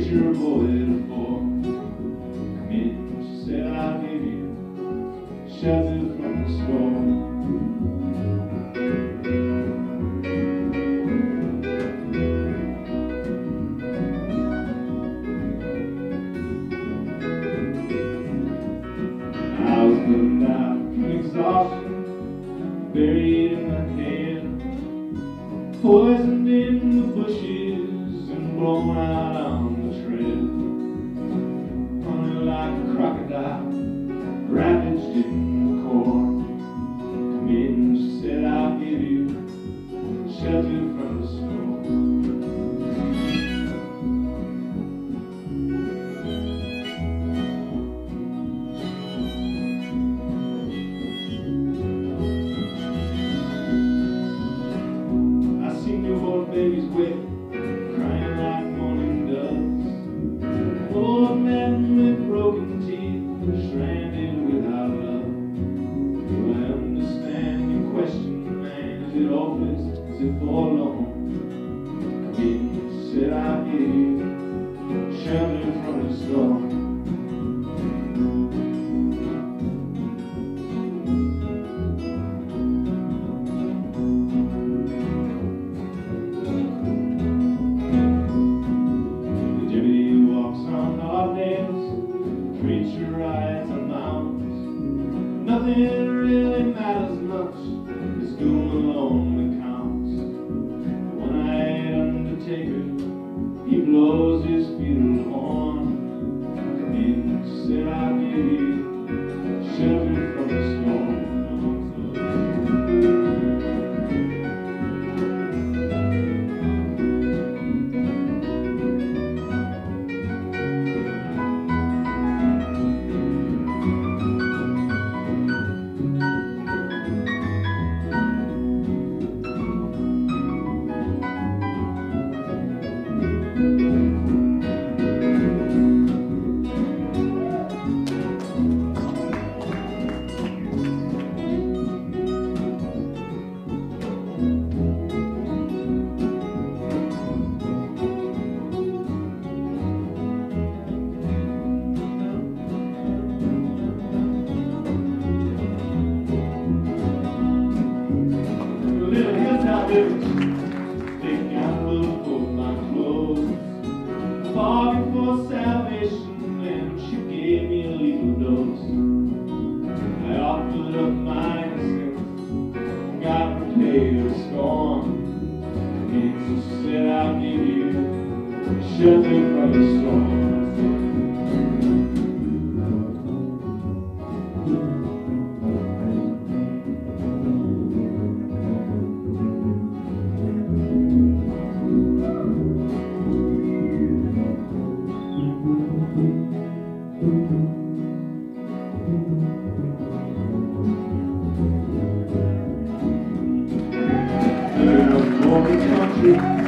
preacher boy to four. Come in, she said, I'll give you shelter from the storm. I was putting out from exhaustion, buried in the head, poisoned in the bushes and blown out on the trail. Running like a crocodile, ravaged in the corn. Come in, she said, I'll give you shelter from the storm. Baby's wet, crying like morning doves. Old men with broken teeth, stranded without love. Do I understand your question, man? Is it hopeless? Is it forlorn? Come in, she said, I'll give you shelter from the storm. Nothing really matters much, this doom alone that counts. The one-eyed undertaker, he blows his funeral horn. Come in, she said, I'll give you shelter from the storm. Big gamble for my clothes, bargained for salvation, and she gave me a lethal dose. I offered up my innocence, got repaid or scorn. And she said, I'll give you shelter from the storm. Country.